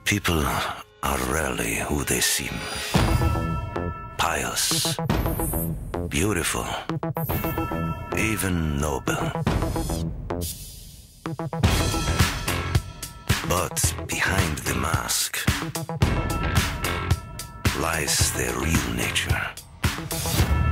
People are rarely who they seem. Pious, beautiful, even noble. But behind the mask lies their real nature.